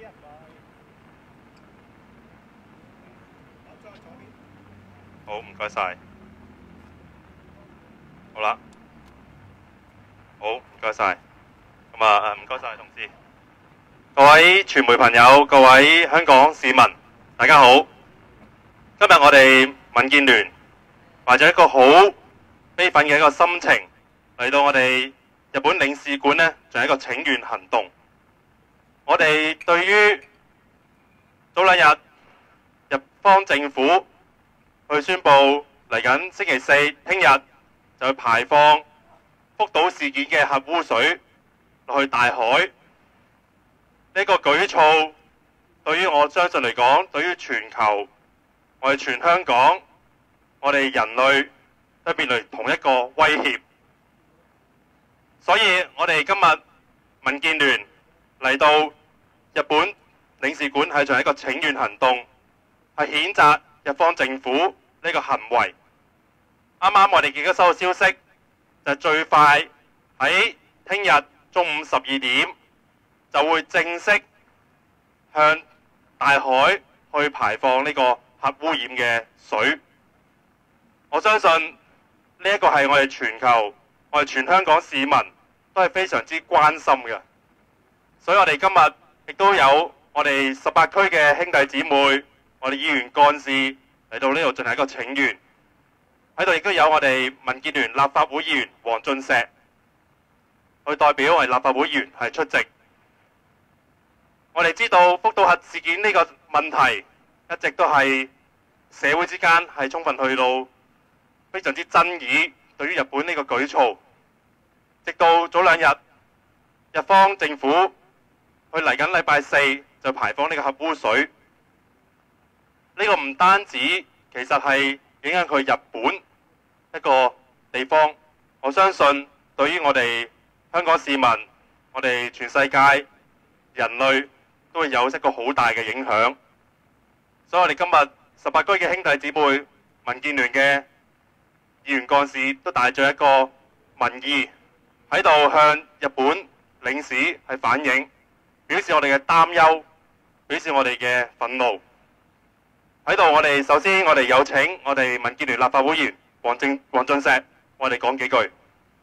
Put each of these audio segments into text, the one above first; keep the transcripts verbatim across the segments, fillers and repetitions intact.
好，唔該晒。好啦，好，唔該晒。咁啊，唔該晒同事。各位傳媒朋友，各位香港市民，大家好。今日我哋民建聯懷着一個好悲憤嘅一個心情嚟到我哋日本領事館呢，做一個請願行動。我哋對於早兩日日方政府去宣布嚟緊星期四聽日就去排放福島事件嘅核污水落去大海，呢個舉措對於我相信嚟講，對於全球，我哋全香港，我哋人類都面臨同一個威脅。所以我哋今日民建聯嚟到日本領事館係做一個請願行動，係譴責日方政府呢個行為。啱啱我哋亦都收到消息，就最快喺聽日中午十二點就會正式向大海去排放呢個核污染嘅水。我相信呢一個係我哋全球、我哋全香港市民都係非常之關心嘅。所以我哋今日亦都有我哋十八區嘅兄弟姊妹，我哋議員幹事嚟到呢度進行一個請願。喺度亦都有我哋民建聯立法會議員黃俊碩，去代表我哋立法會議員係出席。我哋知道福島核事件呢個問題一直都係社會之間係充分去到非常之爭議，對於日本呢個舉措，直到早兩日日方政府去嚟緊禮拜四就排放呢個核污水，呢個唔單止其實係影響佢日本一個地方，我相信對於我哋香港市民，我哋全世界人類都會有一個好大嘅影響。所以我哋今日十八區嘅兄弟姊妹、民建聯嘅議員幹事都帶咗一個民意喺度向日本領事係反映，表示我哋嘅擔憂，表示我哋嘅憤怒。喺度我哋首先我哋有請我哋民建聯立法會議員黃正黃俊碩，我哋講幾句。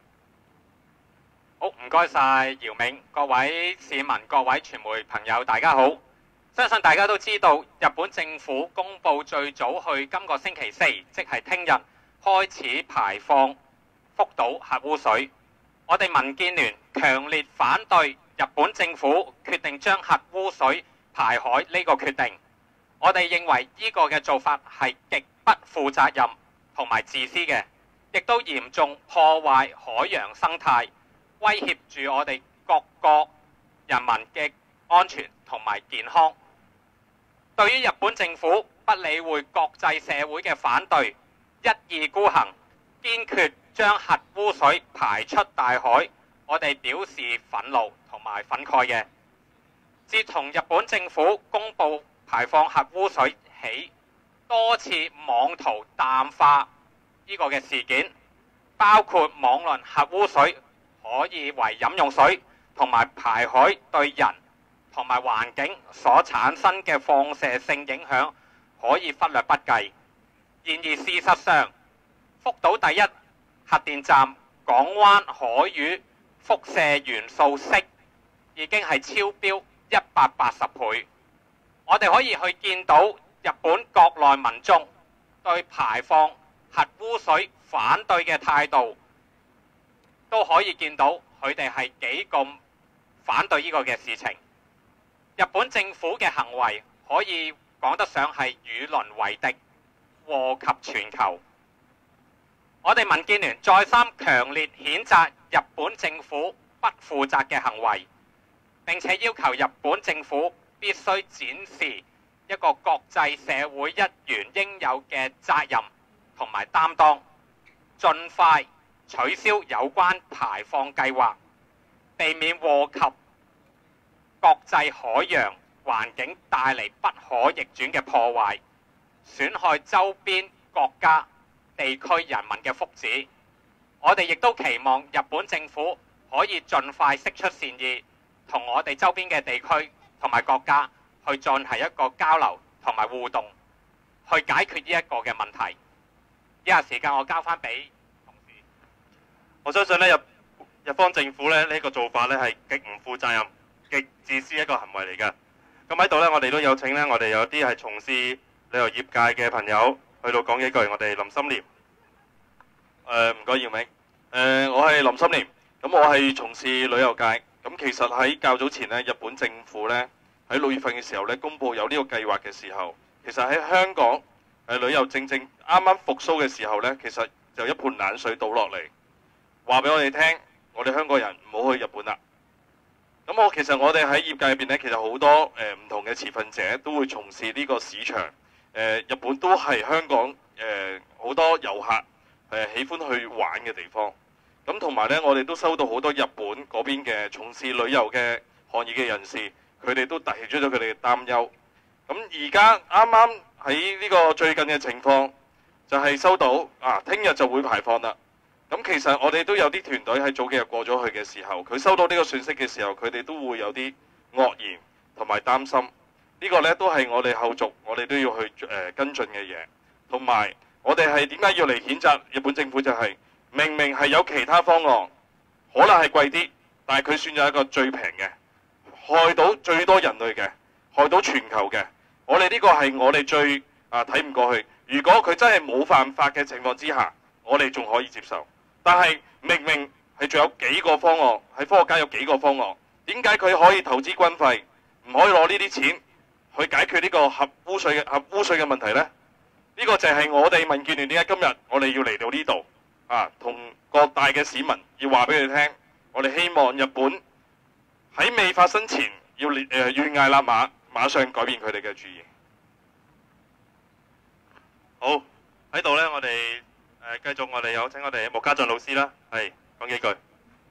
好，唔該晒姚明，各位市民、各位傳媒朋友，大家好。相信大家都知道，日本政府公布最早去今個星期四，即係聽日開始排放福島核污水。我哋民建聯強烈反對日本政府決定將核污水排海呢個決定。我哋認為呢個嘅做法係極不負責任同埋自私嘅，亦都嚴重破壞海洋生態，威脅住我哋各國人民嘅安全同埋健康。對於日本政府不理會國際社會嘅反對，一意孤行，堅決將核污水排出大海，我哋表示憤怒同埋憤慨嘅。自從日本政府公布排放核污水起，多次妄圖淡化呢個嘅事件，包括妄論核污水可以為飲用水，同埋排海對人同埋環境所產生嘅放射性影響可以忽略不計。然而事實上，福島第一核電站港灣海域輻射元素銫已經係超標一百八十倍。我哋可以去見到日本國內民眾對排放核污水反對嘅態度，都可以見到佢哋係幾咁反對呢個嘅事情。日本政府嘅行為可以講得上係與鄰為敵，禍及全球。我哋民建聯再三強烈譴責日本政府不負責嘅行為，並且要求日本政府必須展示一個國際社會一員應有嘅責任同埋擔當，盡快取消有關排放計劃，避免禍及國際海洋環境帶嚟不可逆轉嘅破壞，損害周邊國家地區人民嘅福祉。我哋亦都期望日本政府可以盡快釋出善意，同我哋周邊嘅地區同埋國家去進行一個交流同埋互動，去解決呢一個嘅問題。以下時間我交翻俾同事。 我相信咧日日方政府咧呢、這個做法咧係極唔負責任、極自私一個行為嚟嘅。咁喺度咧，我哋都有請咧，我哋有啲係從事旅遊業界嘅朋友去到講幾句。我哋林心廉。 誒唔該，姚明。誒、呃、我係林心廉，咁我係從事旅遊界。咁其實喺較早前咧，日本政府咧喺六月份嘅時候咧，公佈有呢個計劃嘅時候，其實喺香港誒、呃、旅遊正正啱啱復甦嘅時候咧，其實就一盆冷水倒落嚟，話俾我哋聽，我哋香港人唔好去日本啦。咁我其實我哋喺業界入邊咧，其實好多誒唔、呃、同嘅持份者都會從事呢個市場。誒、呃、日本都係香港誒好、呃、多遊客誒、呃、喜歡去玩嘅地方。咁同埋咧，我哋都收到好多日本嗰邊嘅從事旅遊嘅行業嘅人士，佢哋都提出咗佢哋嘅擔憂。咁而家啱啱喺呢個最近嘅情況，就係、是、收到啊，聽日就會排放啦。咁其實我哋都有啲團隊喺早幾日過咗去嘅時候，佢收到呢個訊息嘅時候，佢哋都會有啲愕然同埋擔心。呢、這個呢都係我哋後續我哋都要去誒、呃、跟進嘅嘢。同埋我哋係點解要嚟譴責日本政府、就是？就係明明係有其他方案，可能係貴啲，但係佢選咗一個最平嘅，害到最多人類嘅，害到全球嘅。我哋呢個係我哋最啊睇唔過去。如果佢真係冇犯法嘅情況之下，我哋仲可以接受。但係明明係仲有幾個方案，喺科學家有幾個方案，點解佢可以投資軍費，唔可以攞呢啲錢去解決呢個核污水嘅核污水嘅問題呢？呢、呢個就係我哋民建聯點解今日我哋要嚟到呢度啊，同各大嘅市民要話俾佢聽，我哋希望日本喺未發生前要誒懸崖勒馬，馬上改變佢哋嘅主意。 好，喺度呢，我哋誒繼續，我哋有請我哋穆家俊老師啦，係講幾句。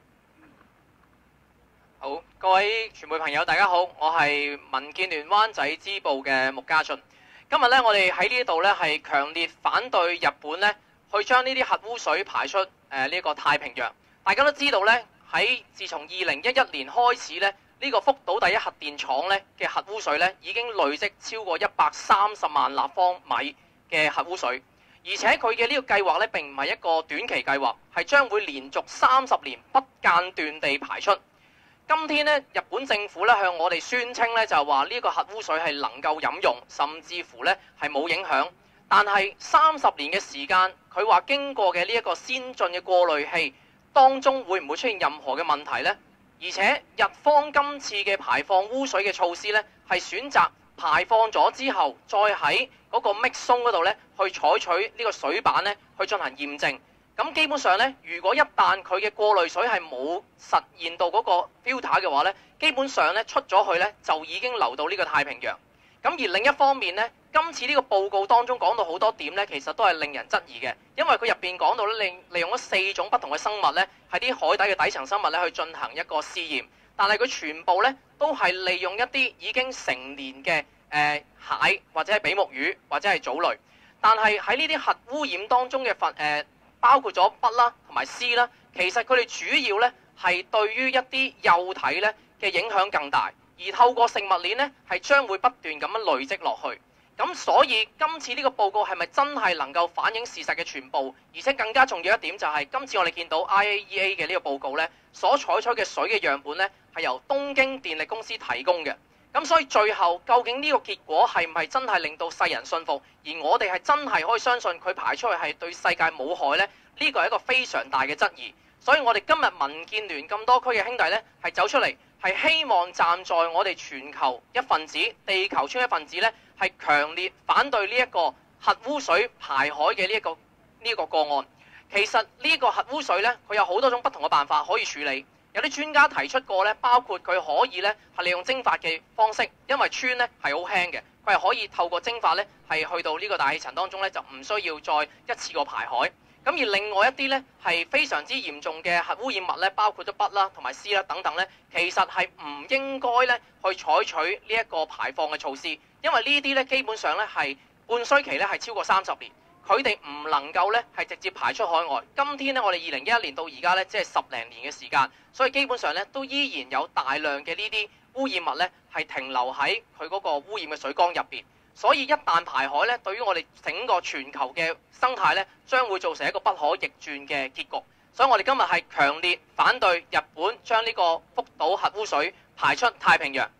好，各位傳媒朋友，大家好，我係民建聯灣仔支部嘅穆家俊。今日呢，我哋喺呢度呢係強烈反對日本呢去將呢啲核污水排出誒呢個太平洋。大家都知道呢，喺自從二零一一年開始呢，呢個福島第一核電廠呢嘅核污水呢已經累積超過一百三十萬立方米嘅核污水。而且佢嘅呢個計劃呢並唔係一個短期計劃，係將會連續三十年不間斷地排出。今天呢，日本政府呢向我哋宣稱呢就係話呢個核污水係能夠飲用，甚至乎呢係冇影響。但係三十年嘅時間，佢話經過嘅呢一個先進嘅過濾器當中會唔會出現任何嘅問題呢？而且日方今次嘅排放污水嘅措施呢，係選擇排放咗之後，再喺嗰個 mixzone 嗰度呢去採取呢個水板呢去進行驗證。咁基本上呢，如果一旦佢嘅過濾水係冇實現到嗰個 filter 嘅話呢，基本上呢出咗去呢就已經流到呢個太平洋。咁而另一方面呢，今次呢個報告當中講到好多點呢，其實都係令人質疑嘅，因為佢入邊講到咧，利利用咗四種不同嘅生物呢，係啲海底嘅底層生物呢去進行一個試驗，但係佢全部呢都係利用一啲已經成年嘅誒、呃、蟹或者係比目魚或者係藻類，但係喺呢啲核污染當中嘅份誒，包括咗鈉啦同埋硒啦，其實佢哋主要呢係對於一啲幼體呢嘅影響更大。而透過食物鏈呢，係將會不斷咁樣累積落去。咁所以今次呢個報告係咪真係能夠反映事實嘅全部？而且更加重要一點就係，今次我哋見到 I A E A 嘅呢個報告呢，所採取嘅水嘅樣本呢，係由東京電力公司提供嘅。咁所以最後究竟呢個結果係唔係真係令到世人信服？而我哋係真係可以相信佢排出去係對世界冇害呢？呢個係一個非常大嘅質疑。所以我哋今日民建聯咁多區嘅兄弟呢，係走出嚟，係希望站在我哋全球一份子、地球村一份子呢，係強烈反對呢一個核污水排海嘅呢一個呢一個個案。其實呢個核污水呢，佢有好多種不同嘅辦法可以處理。有啲專家提出過呢，包括佢可以呢係利用蒸發嘅方式，因為氚呢係好輕嘅，佢係可以透過蒸發呢係去到呢個大氣層當中呢，就唔需要再一次過排海。咁而另外一啲呢係非常之嚴重嘅核污染物呢，包括咗鈉啦同埋硒啦等等呢，其實係唔應該呢去採取呢一個排放嘅措施，因為呢啲呢基本上呢係半衰期呢係超過三十年，佢哋唔能夠呢係直接排出海外。今天呢，我哋二零一一年到而家呢，即係十零年嘅時間，所以基本上呢都依然有大量嘅呢啲污染物咧係停留喺佢嗰個污染嘅水缸入邊。所以一旦排海咧，對於我哋整個全球嘅生態咧，將會造成一個不可逆轉嘅結局。所以我哋今日係強烈反對日本將呢個福島核污水排出太平洋。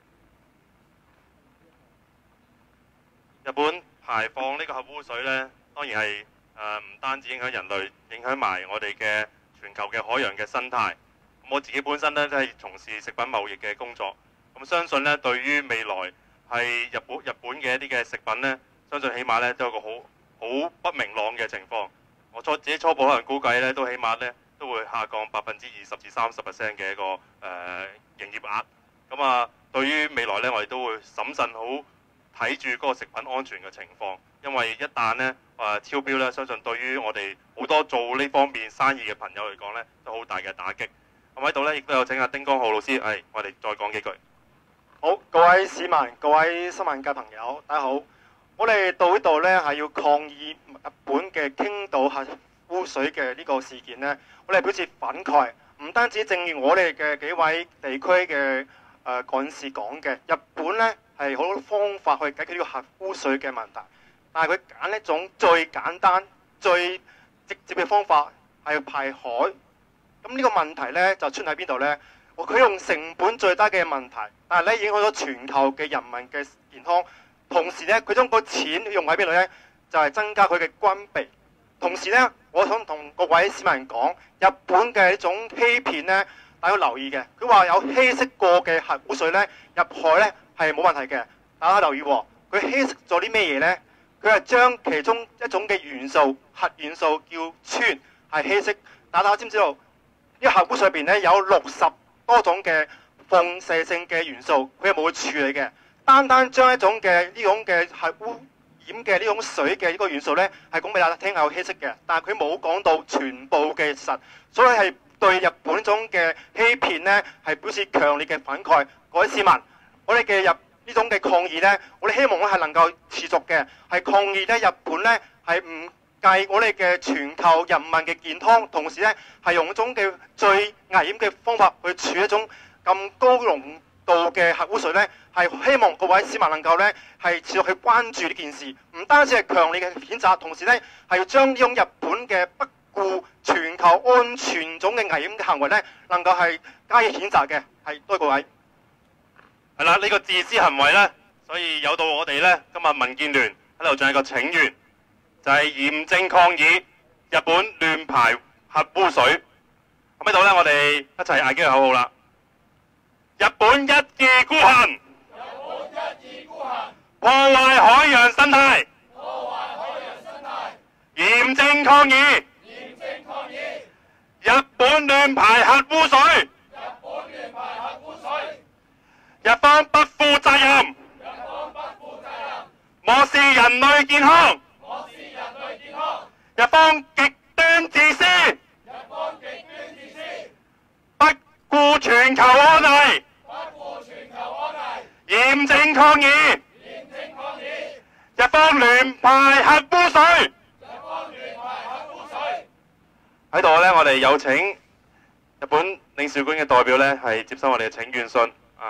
日本排放呢個核污水呢，當然係誒唔單止影響人類，影響埋我哋嘅全球嘅海洋嘅生態。咁我自己本身呢，都係從事食品貿易嘅工作，咁相信呢，對於未來係日本日本嘅一啲嘅食品呢，相信起碼呢都有個好好不明朗嘅情況。我初自己初步可能估計呢，都起碼呢都會下降百分之二十至三十 percent 嘅一個誒、呃、營業額。咁啊，對於未來呢，我哋都會審慎好睇住嗰個食品安全嘅情況，因為一旦呢誒、呃、超標呢，相信對於我哋好多做呢方面生意嘅朋友嚟講呢，都好大嘅打擊。咁喺度呢，亦都有請阿丁江浩老師，誒，我哋再講幾句。 好，各位市民、各位新聞界朋友，大家好。我哋到呢度呢，係要抗議日本嘅傾倒核污水嘅呢個事件呢，我哋表示憤慨。唔單止正如我哋嘅幾位地區嘅誒幹事講嘅，日本呢係好多方法去解決呢個核污水嘅問題，但係佢揀一種最簡單、最直接嘅方法係要排海。咁呢個問題呢，就出喺邊度呢？佢用成本最低嘅問題，但係咧影響咗全球嘅人民嘅健康。同時咧，佢將個錢用喺邊度呢？就係、是、增加佢嘅軍備。同時呢，我想同各位市民講，日本嘅呢種欺騙呢，大家要留意嘅。佢話有稀釋過嘅核污水呢，入海呢係冇問題嘅。大家留意喎，佢稀釋咗啲咩嘢呢？佢係將其中一種嘅元素，核元素叫氚，係稀釋。大家知唔知道？呢個核污水入邊呢，有六十多種嘅放射性嘅元素，佢係冇去處理嘅。單單將一種嘅呢種嘅核污染嘅呢種水嘅呢個元素呢，係講俾大家聽係有稀釋嘅，但係佢冇講到全部嘅實，所以係對日本呢種嘅欺騙呢，係表示強烈嘅反慨。各位市民，我哋嘅日呢種嘅抗議呢，我哋希望咧係能夠持續嘅，係抗議呢日本呢係唔計我哋嘅全球人民嘅健康，同時呢係用一種嘅最危險嘅方法去處理一種咁高濃度嘅核污水呢，係希望各位市民能夠呢係持續去關注呢件事，唔單止係強烈嘅譴責，同時呢係要將呢種日本嘅不顧全球安全種嘅危險嘅行為呢，能夠係加以譴責嘅。係，多謝各位。 係啦，呢個自私行為呢，所以有到我哋呢，今日民建聯喺度仲有一個請願，就係嚴正抗議日本亂排核污水。咁喺度呢，我哋一齊嗌幾個口號啦！日本一意孤行，日本一意孤行，破壞海洋生態，破壞海洋生態，嚴正抗議，嚴正抗議，日本亂排核污水，日本亂排核污水，日方不負責任，日方不負責任，漠視人類健康，漠視人類健康，日方極端自私，日方極端自私，不顧全球安危，不顧全球安危，嚴正抗議，嚴正抗議，日方亂排核污水，日方亂排核污水。喺度呢，我哋有請日本領事館嘅代表呢，係接收我哋嘅請願信啊。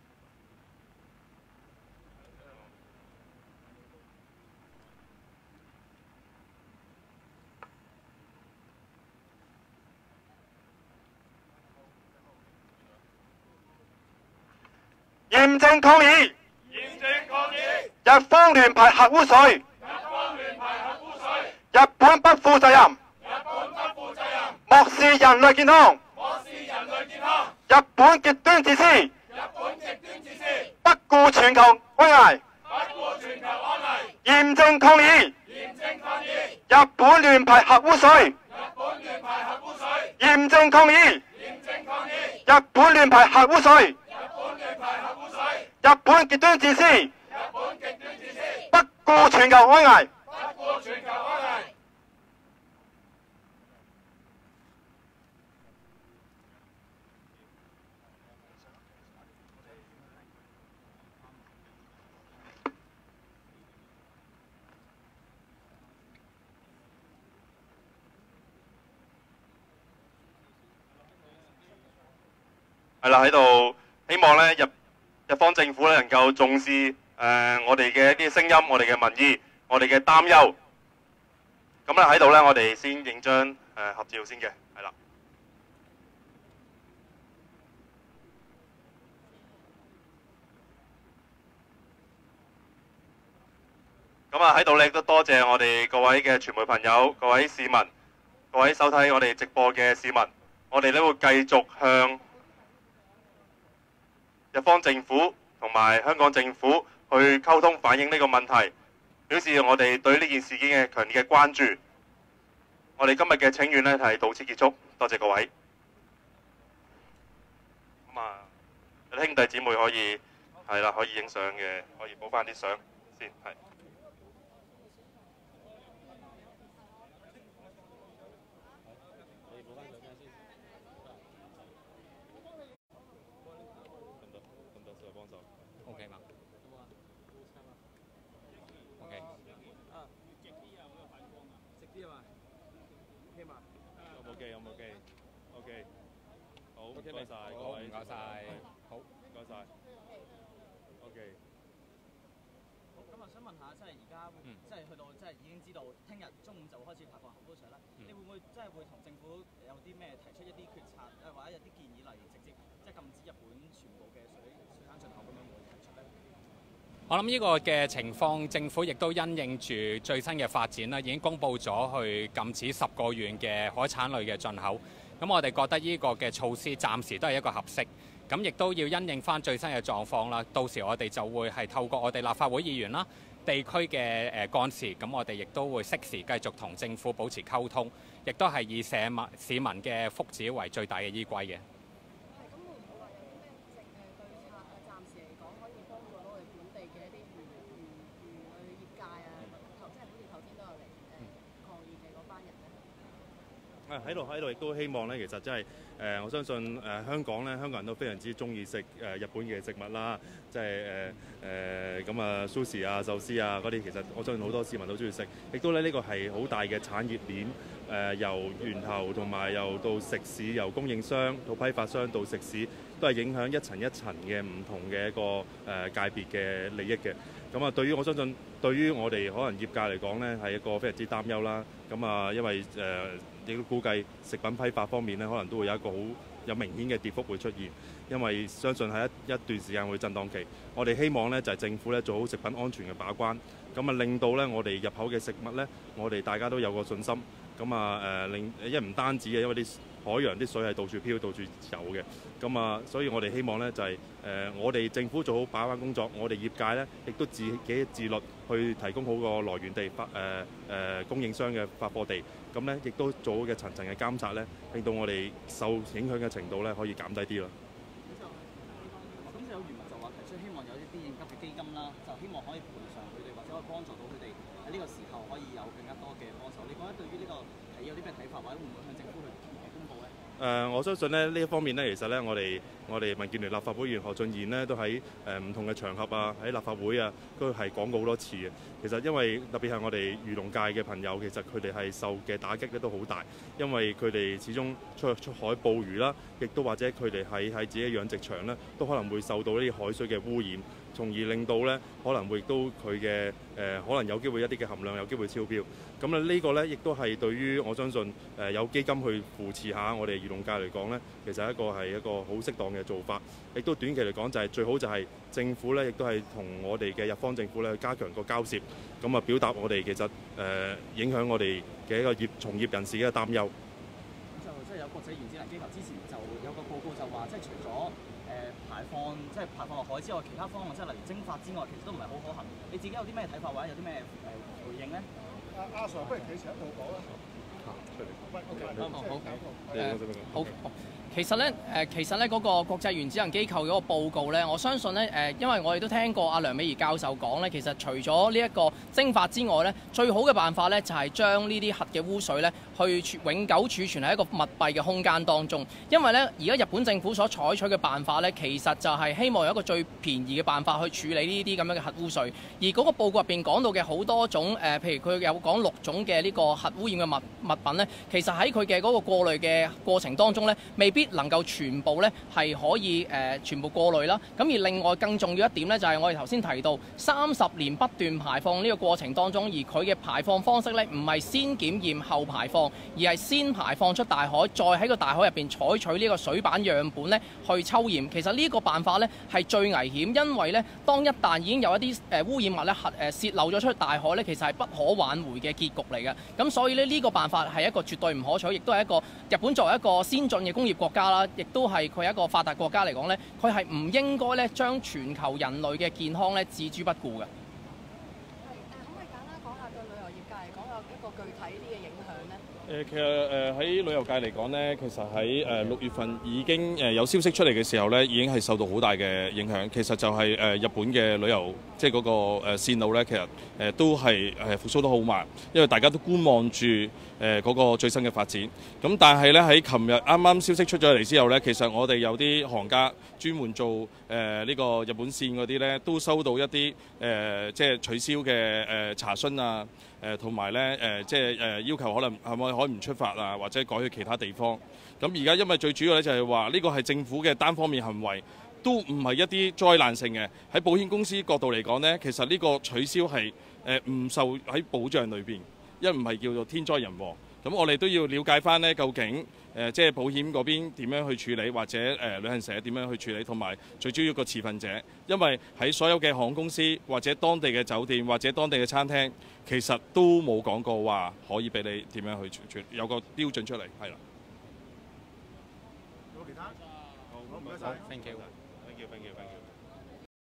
嚴正抗議，嚴正抗議，日方亂排核污水，日方亂排核污水，日本不負責任，日本不負責任，漠視人類健康，漠視人類健康，日本極端自私，日本極端自私，不顧全球安危，不顧全球安危，嚴正抗議，嚴正抗議，日本亂排核污水，日本亂排核污水，嚴正抗議，嚴正抗議，日本亂排核污水。日本極端自私，日本極端自私，不顧全球安危，不顧全球安危。係啦，喺度希望咧日日方政府咧能夠重視誒、呃、我哋嘅一啲聲音、我哋嘅民意、我哋嘅擔憂。咁咧喺度咧，我哋先影張誒、呃、合照先嘅，係啦。咁啊喺度咧都多謝我哋各位嘅傳媒朋友、各位市民、各位收睇我哋直播嘅市民，我哋咧會繼續向日方政府同埋香港政府去溝通反映呢個問題，表示我哋對呢件事件嘅強烈嘅關注。我哋今日嘅請願呢係到此結束，多謝各位。咁啊，有啲兄弟姊妹可以係啦，可以影相嘅，可以補翻啲相先係。 OK 嘛？OK。 啊，直啲啊，我有反光啊。直啲啊嘛。OK 嘛？ 有冇機？有冇機 ？OK。好，唔該晒各位。 唔該晒。好， 唔該晒。OK。 好，咁啊，想問下，即係而家，即係去到，即係已經知道，聽日中午就會開始排放核污水啦。你會唔會即係會同政府有啲咩提出一啲決策，誒或者有啲建議，例如直接即係禁止日本全部嘅水水產進口咁樣會提出咧？ 我諗呢個嘅情況，政府亦都因應住最新嘅發展啦，已經公布咗去禁止十個縣嘅海產類嘅進口。咁我哋覺得呢個嘅措施暫時都係一個合適。咁亦都要因應翻最新嘅狀況啦。到時我哋就會係透過我哋立法會議員啦、地區嘅誒幹事，咁我哋亦都會適時繼續同政府保持溝通，亦都係以社民市民嘅福祉為最大嘅依歸嘅。 喺度喺度亦都希望咧，其實真係誒，我相信誒、呃、香港咧，香港人都非常之中意食誒日本嘅食物啦，即係誒誒咁啊，sushi啊、壽司啊嗰啲，其實我相信好多市民都中意食，亦都咧呢、呢個係好大嘅產業鏈，誒、呃、由源頭同埋由到食肆，由供應商到批發商到食肆，都係影響一層一層嘅唔同嘅一個誒、呃、界別嘅利益嘅。咁啊，對於我相信，對於我哋可能業界嚟講咧，係一個非常之擔憂啦。咁啊，因為誒亦都估計食品批發方面咧，可能都會有一個好有明顯嘅跌幅會出現，因為相信喺一一段時間會震盪期。我哋希望咧就係、是、政府咧做好食品安全嘅把關，咁啊令到咧我哋入口嘅食物咧，我哋大家都有個信心。咁啊誒令，因為唔單止嘅，因為啲海洋啲水係到處飄、到處游嘅。咁啊，所以我哋希望咧就係、是、誒、呃、我哋政府做好把關工作，我哋業界咧亦都自己自律去提供好個來源地發誒誒、呃呃、供應商嘅發貨地。咁咧亦都做好嘅層層嘅監察咧，令到我哋受影響嘅程度咧可以減低啲咯。 咁就有漁民就話提出希望有一啲應急嘅基金啦，就希望可以賠償佢哋或者可以幫助到佢哋喺呢個時候可以有更加多嘅幫手。你覺得對於呢個提議有啲咩睇法，或者會唔會向政府去公佈咧？ 誒、呃，我相信咧呢一方面咧，其實咧我哋我哋民建聯立法會議員何俊賢呢，都喺誒唔同嘅場合啊，喺立法會啊，都係講過好多次嘅。其實因為特別係我哋漁農界嘅朋友，其實佢哋係受嘅打擊咧都好大，因為佢哋始終出出海捕魚啦，亦都或者佢哋喺喺自己養殖場咧，都可能會受到呢啲海水嘅污染，從而令到咧可能會都佢嘅誒可能有機會一啲嘅含量有機會超標。咁啊呢個咧亦都係對於我相信誒、呃、有基金去扶持下我哋漁農界嚟講咧，其實一個係一個好適當嘅做法。亦都短期嚟講就係、是、最好就係政府咧，亦都係同我哋嘅日方政府咧加強個交涉，咁啊表達我哋其實誒、呃、影響我哋嘅一個業從業人士嘅擔憂。 咁就即係有國際原子能機構之前就有個報告就話，即係除咗誒、呃、排放即係排放落海之外，其他方案即係例如蒸發之外，其實都唔係好可行。你自己有啲咩睇法或者有啲咩誒回應咧？阿阿 Sir，不如企前一步講啦。 出嚟。 喂 ，OK，好，好， 好。好。其實咧，誒其實咧嗰個國際原子能機構嗰個報告咧，我相信咧，誒因為我哋都聽過阿梁美儀教授講咧，其實除咗呢一個蒸發之外咧，最好嘅辦法咧就係將呢啲核嘅污水咧去永久儲存喺一個密閉嘅空間當中。因為咧，而家日本政府所採取嘅辦法咧，其實就係希望有一個最便宜嘅辦法去處理呢啲咁樣嘅核污水。而嗰個報告入邊講到嘅好多種誒，譬如佢有講六種嘅呢個核污染嘅物物品咧，其實喺佢嘅嗰個過濾嘅過程當中咧，未必必能夠全部咧係可以誒、呃、全部過濾啦。咁而另外更重要一點咧，就係、是、我哋頭先提到三十年不斷排放呢個過程當中，而佢嘅排放方式咧唔係先檢驗後排放，而係先排放出大海，再喺個大海入邊採取呢個水板樣本咧去抽驗。其實呢個辦法咧係最危險，因為咧當一旦已經有一啲誒污染物咧核誒泄漏咗出去大海咧，其實係不可挽回嘅結局嚟嘅。咁所以咧呢個辦法係一個絕對唔可取，亦都係一個日本作為一個先進嘅工業國家啦，亦都係佢係一個發達國家嚟講咧，佢係唔應該咧將全球人類嘅健康咧置諸不顧嘅。 具體啲嘅影響咧？ 誒，其實誒喺旅遊界嚟講咧，其實喺誒六月份已經誒有消息出嚟嘅時候咧，已經係受到好大嘅影響。其實就係誒日本嘅旅遊，即係嗰個誒線路咧，其實誒都係誒復甦得好慢，因為大家都觀望住誒嗰個最新嘅發展。咁但係咧喺琴日啱啱消息出咗嚟之後咧，其實我哋有啲行家專門做誒呢個日本線嗰啲咧，都收到一啲誒即係取消嘅誒查詢啊。誒同埋咧誒，即係誒要求可能係咪可以唔出發啊，或者改去其他地方。咁而家因為最主要咧就係話呢個係政府嘅單方面行為，都唔係一啲災難性嘅。喺保險公司角度嚟講咧，其實呢個取消係誒唔受喺保障裏邊，因為唔係叫做天災人禍。咁我哋都要了解翻咧，究竟誒即係保險嗰邊點樣去處理，或者誒、呃、旅行社點樣去處理，同埋最主要個持份者，因為喺所有嘅航空公司或者當地嘅酒店或者當地嘅餐廳，其實都冇講過話可以俾你點樣去處理，有個標準出嚟，係啦。 有冇其他？好，唔該晒。Thank you。